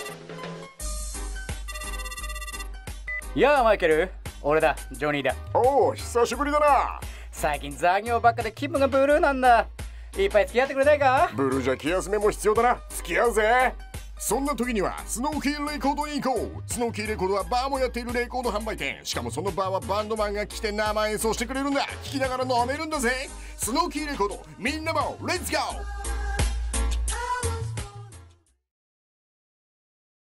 やあマイケル、俺だ、ジョニーだ。 おお、久しぶりだな。 最近残業ばっかで気分がブルーなんだ。いっぱい付き合ってくれないか？ ブルーじゃ気休めも必要だな。付き合うぜ。そんな時にはスノーキーレコードに行こう。スノーキーレコードはバーもやっているレコード販売店。しかもそのバーはバンドマンが来て生演奏してくれるんだ。聴きながら飲めるんだぜ。スノーキーレコード、みんなもレッツゴー。